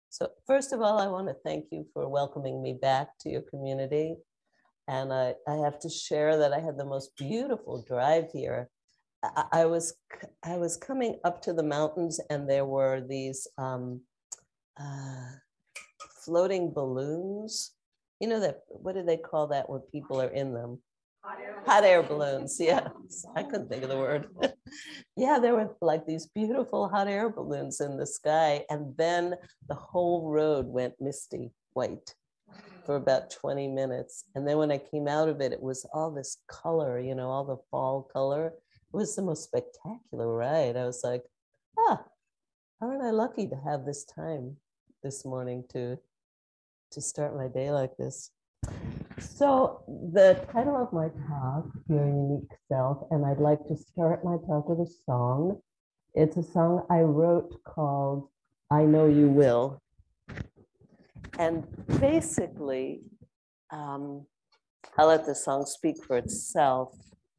So first of all, I want to thank you for welcoming me back to your community. And I have to share that I had the most beautiful drive here. I was coming up to the mountains, and there were these uh, floating balloons. You know that, what do they call that when people are in them? Hot air balloons. Yeah, I couldn't think of the word. Yeah, there were like these beautiful hot air balloons in the sky. And then the whole road went misty white for about 20 minutes. And then when I came out of it, it was all this color, you know, all the fall color. It was the most spectacular ride. I was like, aren't I lucky to have this time this morning to start my day like this? So the title of my talk, Your Unique Self, and I'd like to start my talk with a song. It's a song I wrote called I Know You Will. And basically, I'll let the song speak for itself.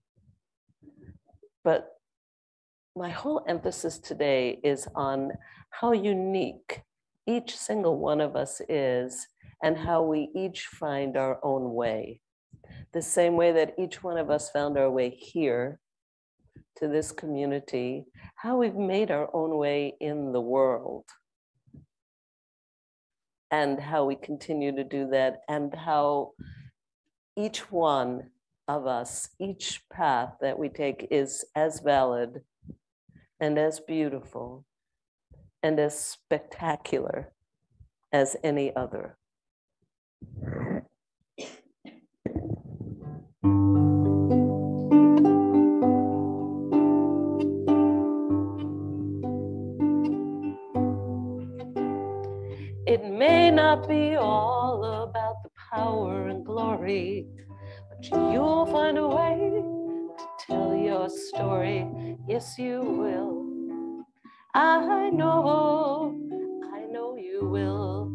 But my whole emphasis today is on how unique each single one of us is and how we each find our own way. The same way that each one of us found our way here to this community, how we've made our own way in the world, and how we continue to do that, and how each one of us, each path that we take is as valid and as beautiful and as spectacular as any other. It may not be all about the power and glory, but you'll find a way to tell your story. Yes, you will. I know you will.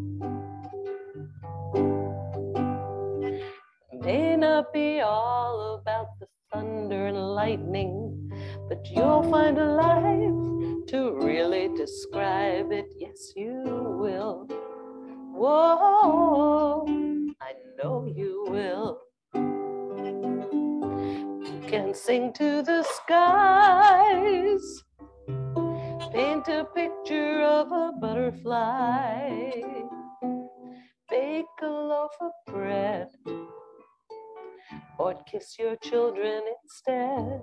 It may not be all about the thunder and lightning, but you'll find a life to really describe it. Yes, you will. Whoa, I know you will. You can sing to the skies, paint a picture of a butterfly, bake a loaf of bread, or kiss your children instead.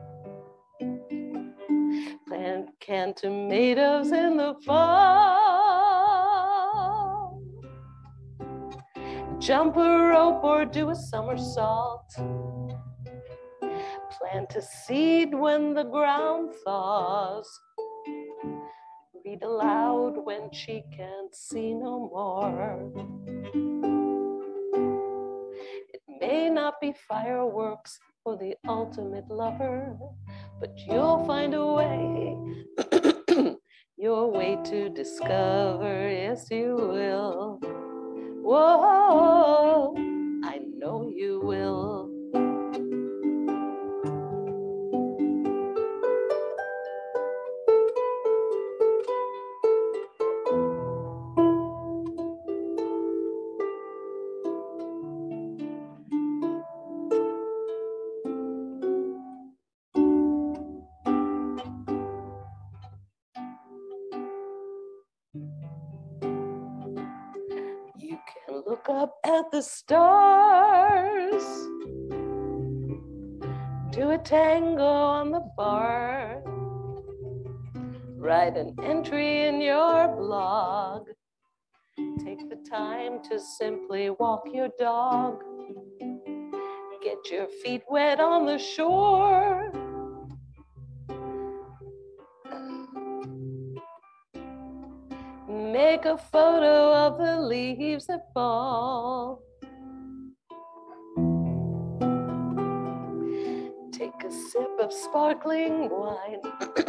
Plant canned tomatoes in the fall, jump a rope or do a somersault, plant a seed when the ground thaws, read aloud when she can't see no more. It may not be fireworks for the ultimate lover, but you'll find a way, your way to discover. Yes, you will. Whoa, I know you will. You can look up at the stars, do a tango on the bar, write an entry in your blog, take the time to simply walk your dog, get your feet wet on the shore, make a photo of the leaves that fall, take a sip of sparkling wine,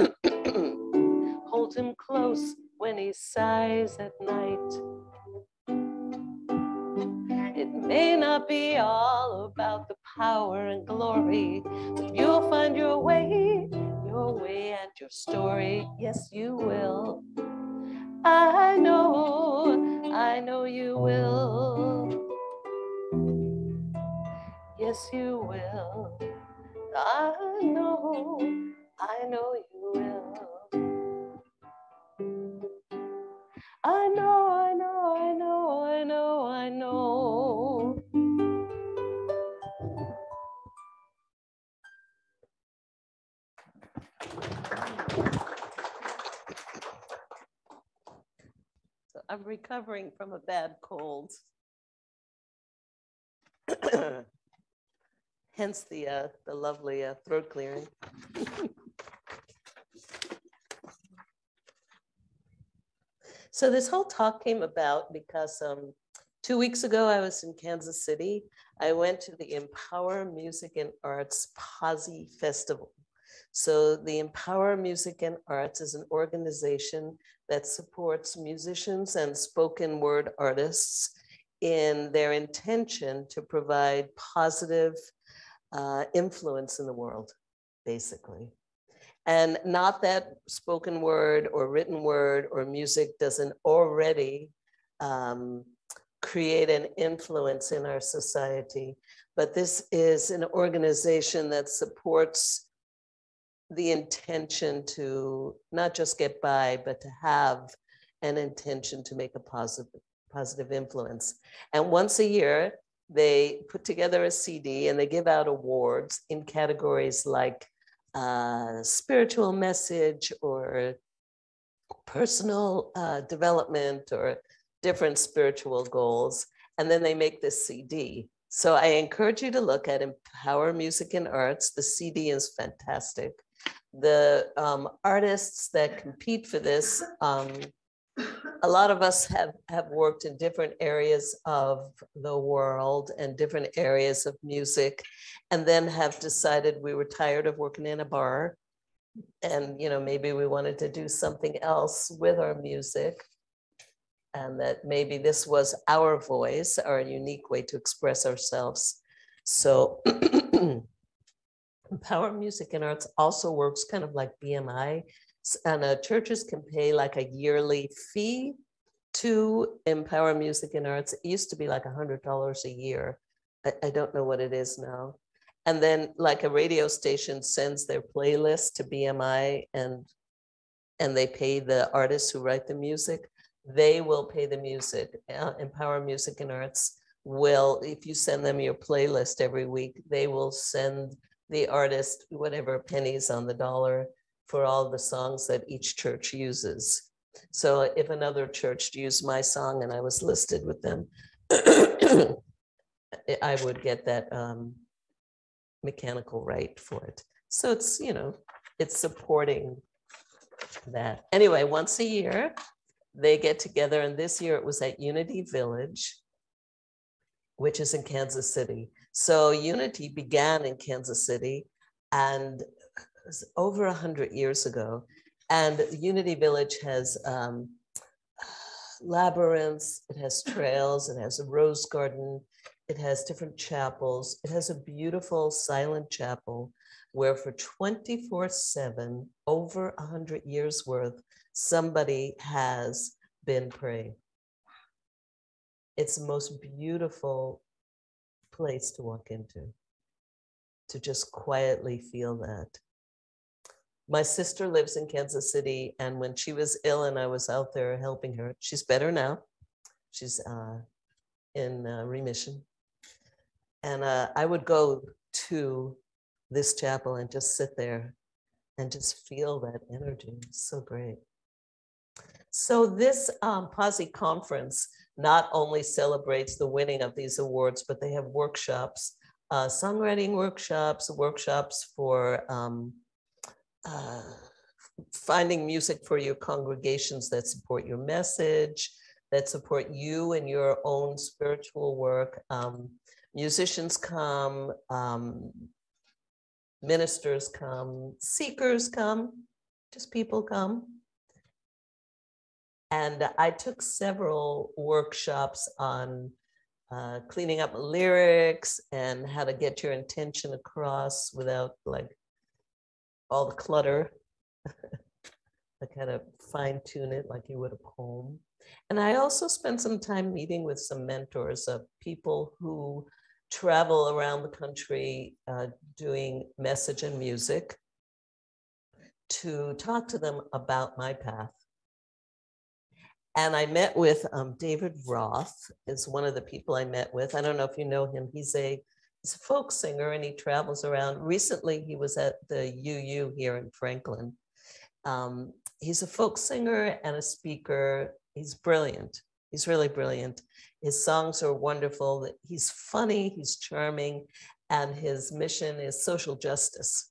hold him close when he sighs at night. It may not be all about the power and glory, but you'll find your way and your story. Yes, you will. I know I know you will. Yes, you will. I know you will. I know, I know, I know, I know, I know. So I'm recovering from a bad cold. Hence the lovely throat clearing. So this whole talk came about because 2 weeks ago I was in Kansas City. I went to the Empower Music and Arts Posse Festival. So the Empower Music and Arts is an organization that supports musicians and spoken word artists in their intention to provide positive influence in the world, basically. And not that spoken word or written word or music doesn't already create an influence in our society, but this is an organization that supports the intention to not just get by, but to have an intention to make a positive influence. And once a year, they put together a CD and they give out awards in categories like spiritual message or personal development or different spiritual goals. And then they make this CD. So I encourage you to look at Empower Music and Arts. The CD is fantastic. The artists that compete for this, a lot of us have worked in different areas of the world and different areas of music, and then have decided we were tired of working in a bar, and maybe we wanted to do something else with our music, and that maybe this was our voice, our unique way to express ourselves. So Empower Music and Arts also works kind of like BMI, and churches can pay like a yearly fee to Empower Music and Arts. It used to be like $100 a year. I don't know what it is now. And then like a radio station sends their playlist to BMI, and they pay the artists who write the music. They will pay the music. Empower Music and Arts will, if you send them your playlist every week, they will send the artist whatever pennies on the dollar for all the songs that each church uses. So if another church used my song and I was listed with them, I would get that mechanical right for it. So it's, it's supporting that. Anyway, once a year, they get together, and this year it was at Unity Village, which is in Kansas City. So Unity began in Kansas City, and it was over 100 years ago. And Unity Village has labyrinths, it has trails, it has a rose garden, it has different chapels. It has a beautiful silent chapel where for 24/7, over 100 years worth, somebody has been praying. It's the most beautiful place to walk into, to just quietly feel that. My sister lives in Kansas City, and when she was ill and I was out there helping her, she's better now. She's in remission. And I would go to this chapel and just sit there and just feel that energy. It's so great. So this Posse conference not only celebrates the winning of these awards, but they have workshops, songwriting workshops, workshops for finding music for your congregations that support your message, that support you and your own spiritual work. Musicians come, ministers come, seekers come, just people come. And I took several workshops on cleaning up lyrics and how to get your intention across without like all the clutter. I kind of fine tune it like you would a poem. And I also spent some time meeting with some mentors of people who travel around the country doing message and music to talk to them about my path. And I met with David Roth is one of the people I met with. I don't know if you know him. He's a folk singer and he travels around. Recently, he was at the UU here in Franklin. He's a folk singer and a speaker. He's brilliant. He's really brilliant. His songs are wonderful. He's funny, he's charming, and his mission is social justice.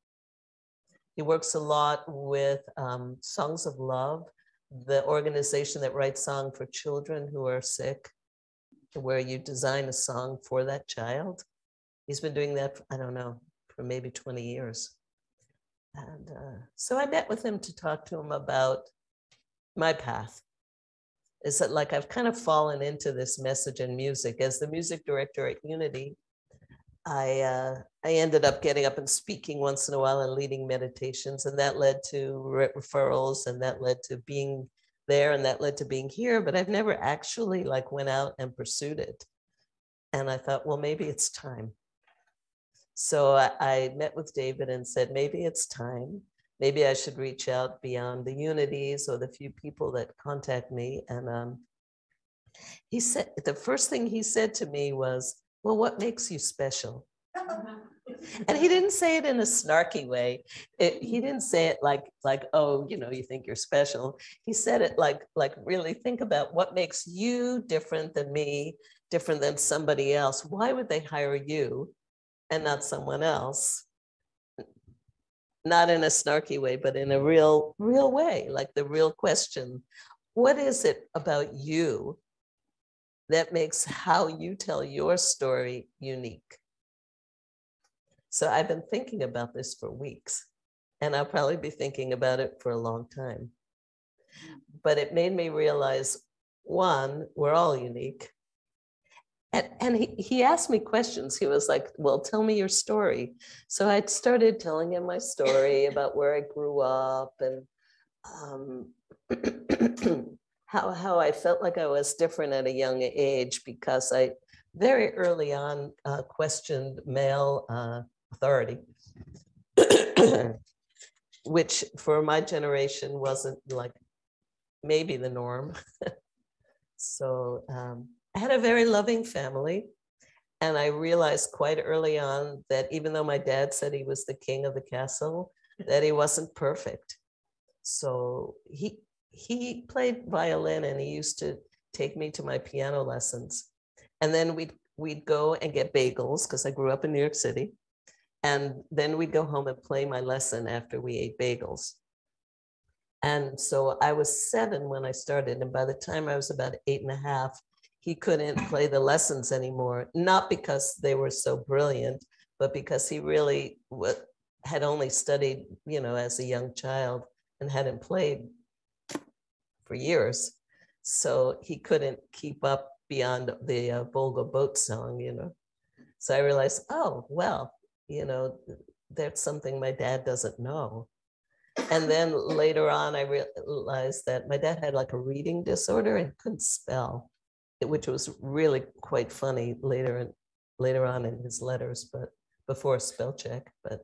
He works a lot with Songs of Love, the organization that writes songs for children who are sick, where you design a song for that child. He's been doing that, I don't know, for maybe 20 years. And so I met with him to talk to him about my path. Is that like I've kind of fallen into this message and music. As the music director at Unity, I ended up getting up and speaking once in a while and leading meditations, and that led to referrals, and that led to being there, and that led to being here. But I've never actually like went out and pursued it. And I thought, well, maybe it's time. So I met with David and said, maybe it's time. Maybe I should reach out beyond the Unities or the few people that contact me. And he said, the first thing he said to me was, well, what makes you special? And he didn't say it in a snarky way. He didn't say it like, oh, you know, you think you're special. He said it like really think about what makes you different than me, different than somebody else. Why would they hire you and not someone else? Not in a snarky way, but in a real way, like the real question. What is it about you that makes how you tell your story unique? So I've been thinking about this for weeks, and I'll probably be thinking about it for a long time. But it made me realize, one, we're all unique. And he asked me questions. He was like, well, tell me your story. So I started telling him my story about where I grew up and how I felt like I was different at a young age because I very early on questioned male authority, which for my generation wasn't like maybe the norm. So I had a very loving family. And I realized quite early on that even though my dad said he was the king of the castle, that he wasn't perfect. So he played violin and he used to take me to my piano lessons. And then we'd go and get bagels because I grew up in New York City. And then we'd go home and play my lesson after we ate bagels. And so I was 7 when I started. And by the time I was about 8.5, he couldn't play the lessons anymore, not because they were so brilliant, but because he really had only studied, you know, as a young child and hadn't played for years. So he couldn't keep up beyond the Volga boat song, you know. So I realized, oh, well, you know, that's something my dad doesn't know. And then later on, I realized that my dad had like a reading disorder and couldn't spell, which was really quite funny later on in his letters, but before spell check. But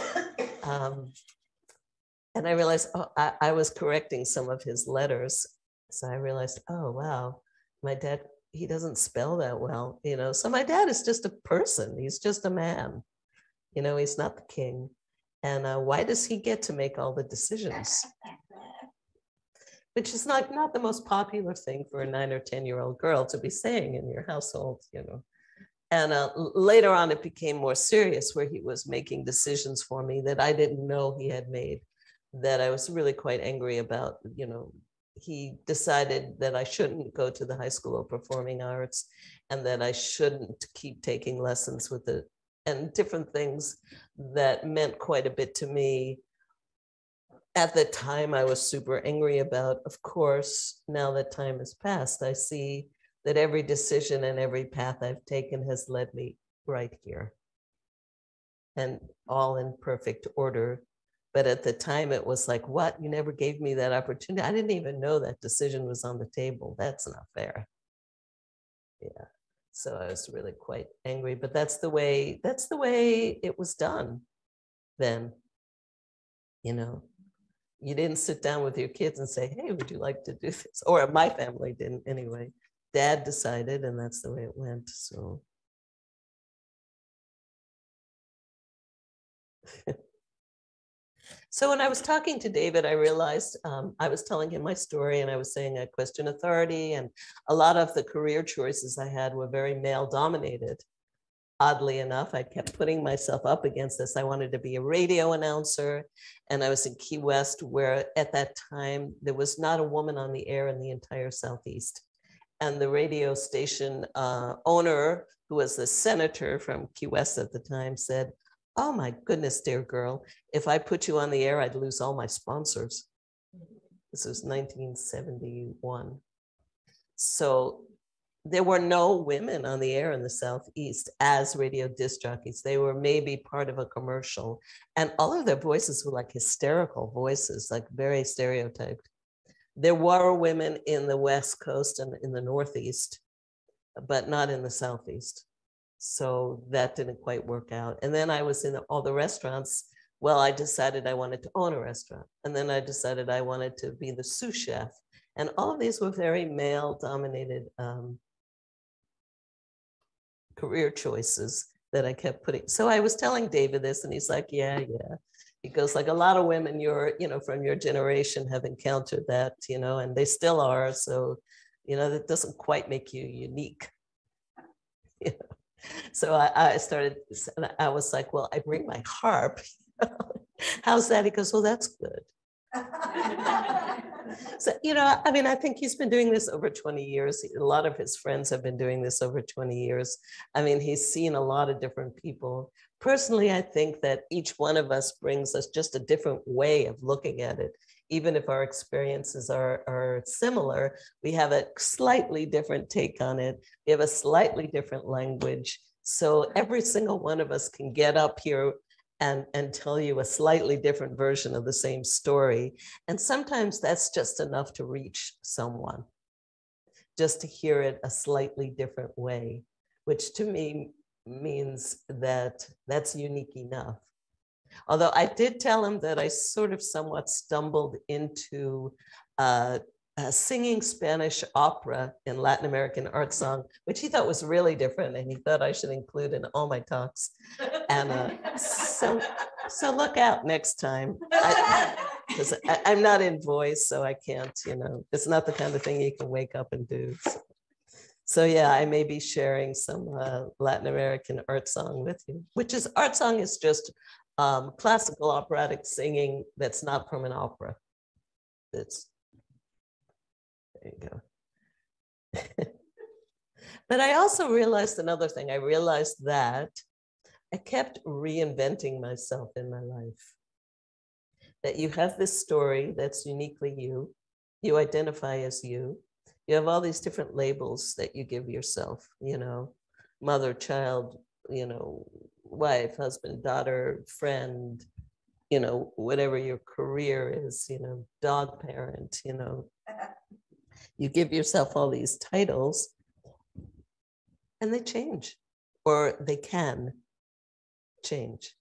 and I realized, oh, I was correcting some of his letters. So I realized, oh, wow, my dad, he doesn't spell that well, you know. So my dad is just a person. He's just a man. You know, he's not the king. And why does he get to make all the decisions? Which is not the most popular thing for a 9 or 10-year-old girl to be saying in your household, you know. And later on, it became more serious where he was making decisions for me that I didn't know he had made, that I was really quite angry about. You know, he decided that I shouldn't go to the High School of Performing Arts and that I shouldn't keep taking lessons with it and different things that meant quite a bit to me. At the time, I was super angry about. Of course, now that time has passed, I see that every decision and every path I've taken has led me right here, and all in perfect order But at the time, it was like, what? You never gave me that opportunity. I didn't even know that decision was on the table. That's not fair. Yeah. So I was really quite angry, but that's the way it was done then. You know, you didn't sit down with your kids and say, hey, would you like to do this? Or my family didn't anyway. Dad decided, and that's the way it went. So so when I was talking to David, I realized I was telling him my story, and I was saying I question authority, and a lot of the career choices I had were very male dominated. Oddly enough, I kept putting myself up against this. I wanted to be a radio announcer, and I was in Key West, where at that time there was not a woman on the air in the entire Southeast. And the radio station owner, who was the senator from Key West at the time, said, oh my goodness, dear girl, if I put you on the air, I'd lose all my sponsors. This was 1971. So there were no women on the air in the Southeast as radio disc jockeys. They were maybe part of a commercial, and all of their voices were like hysterical voices, like very stereotyped. There were women in the West Coast and in the Northeast, but not in the Southeast. So that didn't quite work out. And then I was in all the restaurants. Well, I decided I wanted to own a restaurant. And then I decided I wanted to be the sous chef. And all of these were very male dominated career choices that I kept putting. So I was telling David this, and he's like, yeah. He goes, like, a lot of women from your generation have encountered that, and they still are. So, that doesn't quite make you unique. So I was like, well, I bring my harp. How's that? He goes, well, that's good. So, I think he's been doing this over 20 years. A lot of his friends have been doing this over 20 years. He's seen a lot of different people. Personally, I think that each one of us brings us just a different way of looking at it. Even if our experiences are similar, we have a slightly different take on it. We have a slightly different language. So every single one of us can get up here and tell you a slightly different version of the same story. And sometimes that's just enough to reach someone, just to hear it a slightly different way, which to me means that that's unique enough. Although I did tell him that I sort of somewhat stumbled into singing Spanish opera in Latin American art song, which he thought was really different, and he thought I should include in all my talks. And so look out next time, because I'm not in voice, so I can't, it's not the kind of thing you can wake up and do. So yeah, I may be sharing some Latin American art song with you, art song is just classical operatic singing that's not from an opera. There you go. But I also realized another thing. I realized that I kept reinventing myself in my life. That you have this story that's uniquely you. You identify as you. You have all these different labels that you give yourself, mother, child, wife, husband, daughter, friend, whatever your career is, dog parent, you give yourself all these titles, and they change, or they can change.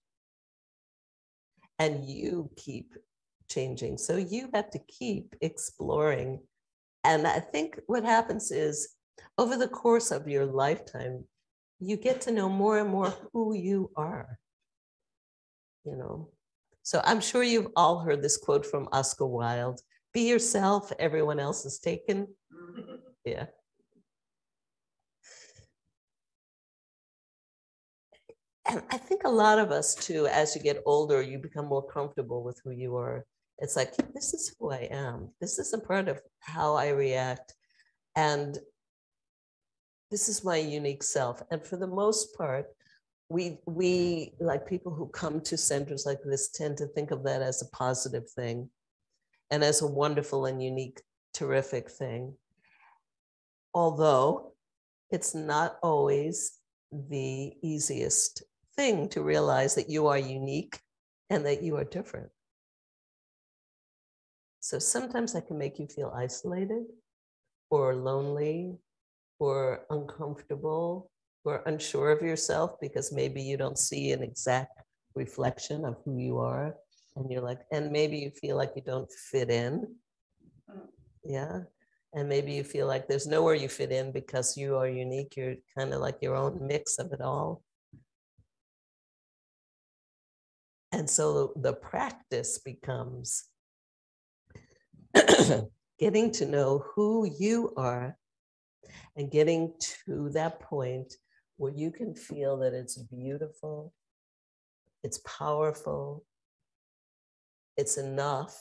And you keep changing. So you have to keep exploring. And I think what happens is, over the course of your lifetime, you get to know more and more who you are, So I'm sure you've all heard this quote from Oscar Wilde: be yourself, everyone else is taken. Yeah. And I think a lot of us too, as you get older, you become more comfortable with who you are. It's like, this is who I am. This is a part of how I react. And this is my unique self. And for the most part, we like people who come to centers like this tend to think of that as a positive thing and as a wonderful and unique, terrific thing. Although it's not always the easiest thing to realize that you are unique and that you are different. So sometimes I can make you feel isolated or lonely or uncomfortable or unsure of yourself because maybe you don't see an exact reflection of who you are. And you're like, and maybe you feel like you don't fit in. Yeah. And maybe you feel like there's nowhere you fit in because you are unique. You're kind of like your own mix of it all. And so the practice becomes getting to know who you are and getting to that point where you can feel that it's beautiful, it's powerful, it's enough.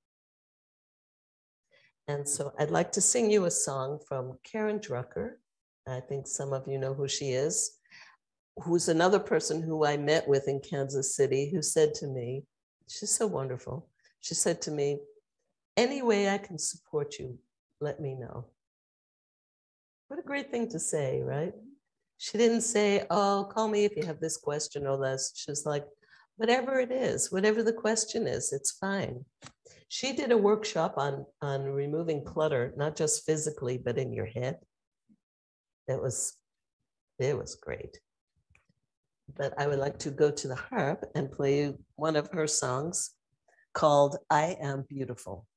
And so I'd like to sing you a song from Karen Drucker. I think some of you know who she is, who's another person who I met with in Kansas City, who said to me, she's so wonderful. She said to me, any way I can support you, let me know. What a great thing to say, right? She didn't say, oh, call me if you have this question or this. She's like, whatever it is, whatever the question is, it's fine. She did a workshop on removing clutter, not just physically, but in your head. It was great. But I would like to go to the harp and play you one of her songs called I Am Beautiful.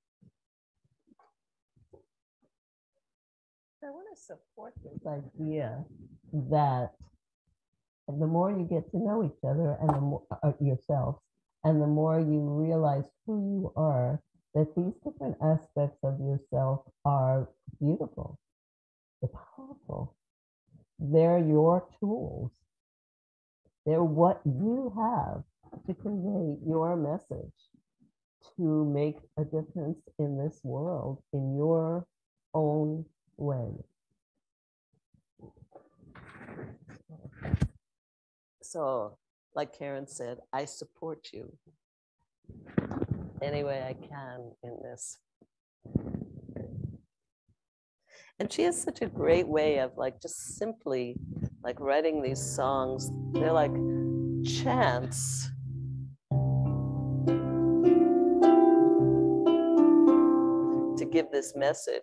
I want to support this idea that the more you get to know each other and the more yourself, and the more you realize who you are, that these different aspects of yourself are beautiful, they're powerful, they're your tools, they're what you have to convey your message, to make a difference in this world in your own way. So, like Karen said, I support you any way I can in this. And she has such a great way of like just simply like writing these songs. They're like chants. To give this message.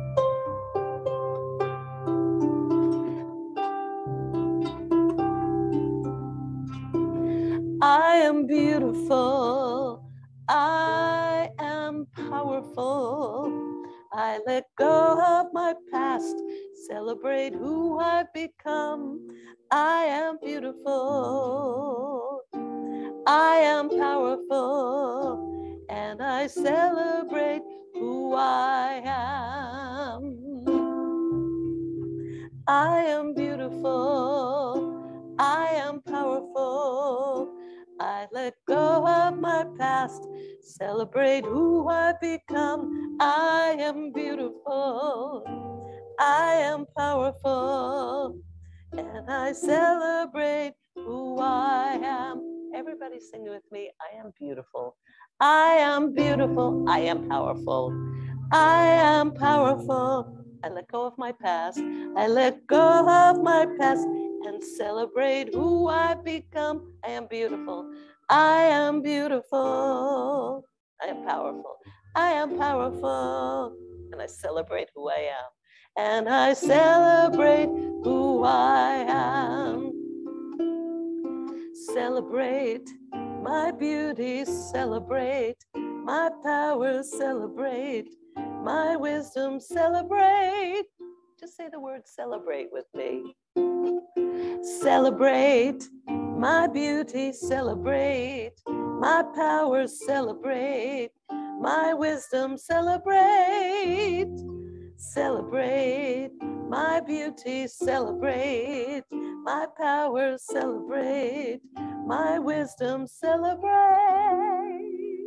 I am beautiful. I am powerful. I let go of my past, celebrate who I've become. I am beautiful. I am powerful, and I celebrate who I am. I am beautiful. I am powerful. I let go of my past, celebrate who I've become. I am beautiful. I am powerful, and I celebrate who I am. Everybody sing with me. I am beautiful. I am beautiful. I am powerful. I am powerful. I let go of my past. I let go of my past and celebrate who I've become. I am beautiful. I am beautiful. I am powerful. I am powerful. And I celebrate who I am. And I celebrate who I am. Celebrate my beauty, celebrate my power, celebrate my wisdom, celebrate. Just say the word celebrate with me. Celebrate my beauty, celebrate my power, celebrate my wisdom, celebrate. Celebrate my beauty, celebrate my power, celebrate my wisdom, celebrate.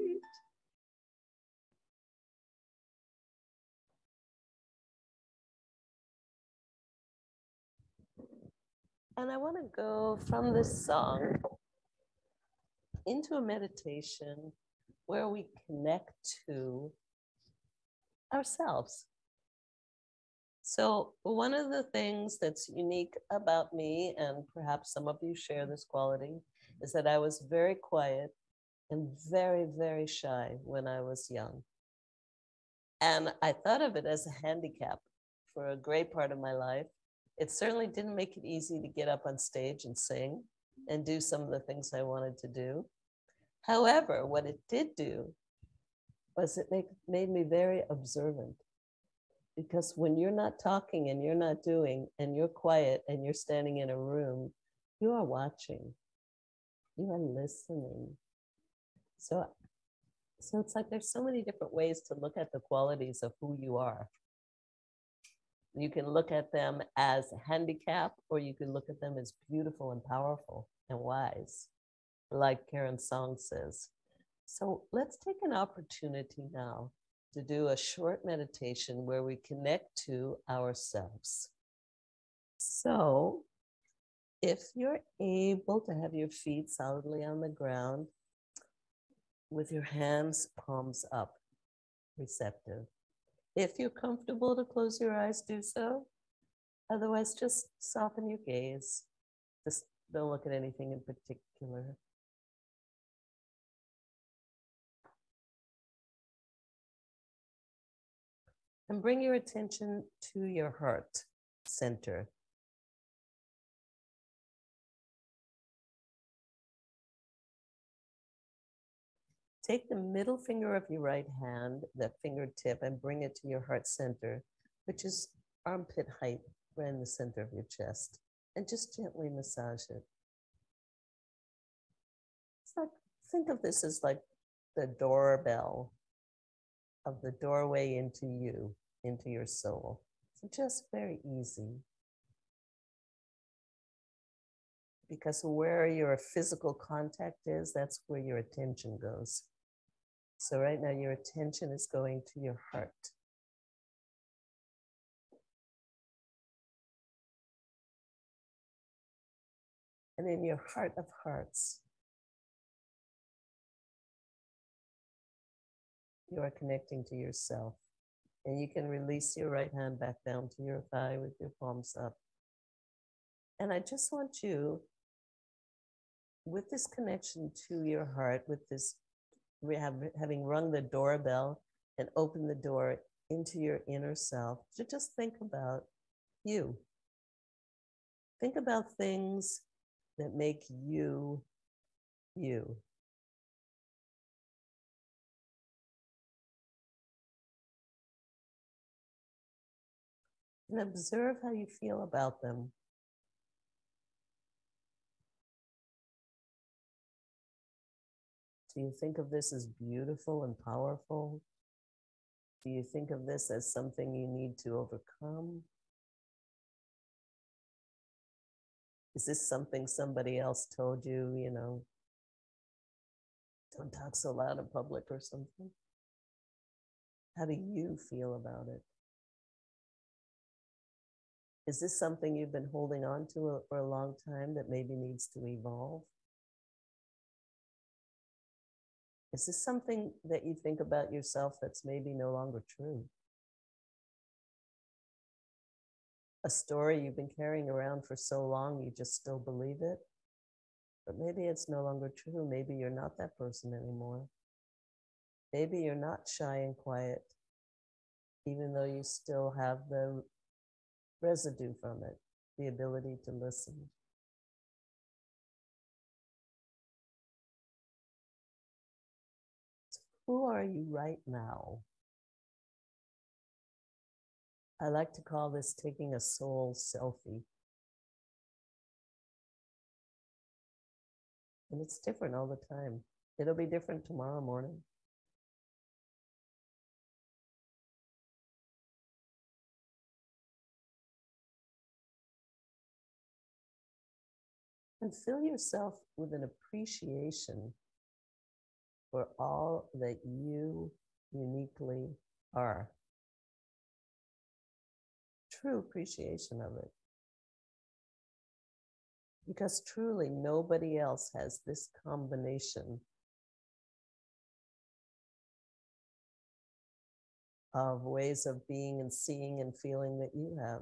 And I want to go from this song into a meditation where we connect to ourselves. So one of the things that's unique about me, and perhaps some of you share this quality, is that I was very quiet and very, very shy when I was young. And I thought of it as a handicap for a great part of my life. It certainly didn't make it easy to get up on stage and sing and do some of the things I wanted to do. However, what it did do was made me very observant, because when you're not talking and you're not doing and you're quiet and you're standing in a room, you are watching, you are listening. So, so it's like there's so many different ways to look at the qualities of who you are. You can look at them as a handicap, or you can look at them as beautiful and powerful and wise, like Karen Song says. So let's take an opportunity now to do a short meditation where we connect to ourselves. So if you're able to have your feet solidly on the ground with your hands palms up, receptive. If you're comfortable to close your eyes, do so. Otherwise, just soften your gaze. Just don't look at anything in particular. And bring your attention to your heart center. Take the middle finger of your right hand, the fingertip, and bring it to your heart center, which is armpit height, right in the center of your chest. And just gently massage it. It's like, think of this as like the doorbell of the doorway into you, into your soul. So just very easy. Because where your physical contact is, that's where your attention goes. So right now your attention is going to your heart. And in your heart of hearts, you are connecting to yourself. And you can release your right hand back down to your thigh with your palms up. And I just want you, with this connection to your heart, with this having rung the doorbell and opened the door into your inner self, to just think about you. Think about things that make you, you. And observe how you feel about them. Do you think of this as beautiful and powerful? Do you think of this as something you need to overcome? Is this something somebody else told you, don't talk so loud in public or something? How do you feel about it? Is this something you've been holding on to for a long time that maybe needs to evolve? Is this something that you think about yourself that's maybe no longer true? A story you've been carrying around for so long, you just still believe it? But maybe it's no longer true. Maybe you're not that person anymore. Maybe you're not shy and quiet, even though you still have the residue from it, the ability to listen. So who are you right now? I like to call this taking a soul selfie. And it's different all the time. It'll be different tomorrow morning. And fill yourself with an appreciation for all that you uniquely are. True appreciation of it. Because truly nobody else has this combination of ways of being and seeing and feeling that you have.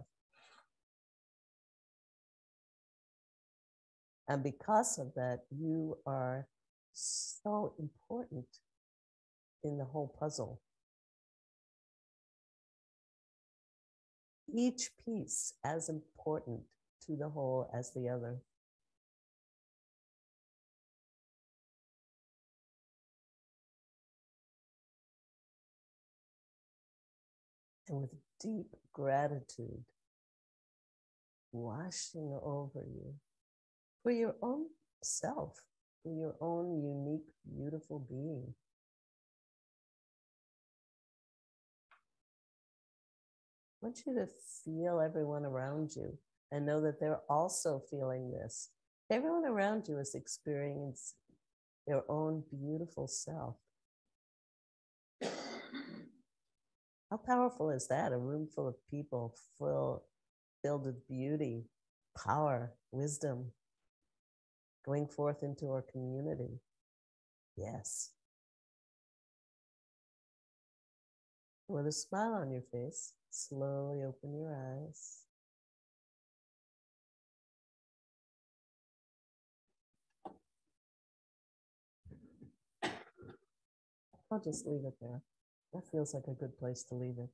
And because of that, you are so important in the whole puzzle. each piece as important to the whole as the other. And with deep gratitude washing over you for your own self, for your own unique, beautiful being. I want you to feel everyone around you and know that they're also feeling this. Everyone around you is experiencing their own beautiful self. How powerful is that? A room full of people filled with beauty, power, wisdom, going forth into our community. Yes. With a smile on your face, slowly open your eyes. I'll just leave it there. That feels like a good place to leave it.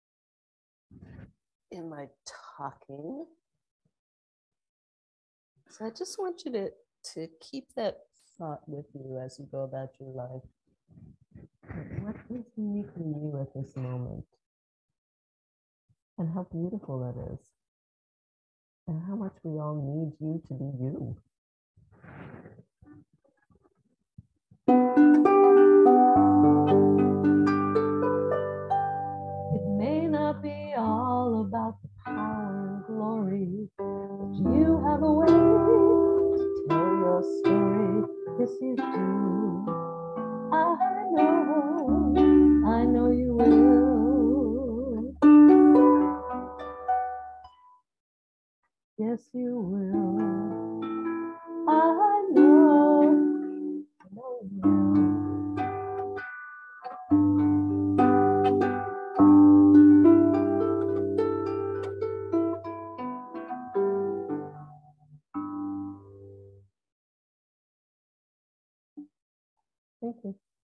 In my talking. So I just want you to keep that thought with you as you go about your life. What is uniquely you at this moment? And how beautiful that is. And how much we all need you to be you. It may not be all about the power and glory, but you have a way to tell your story. Yes, you do. I know you will. Yes, you will. I know you will. Thank you.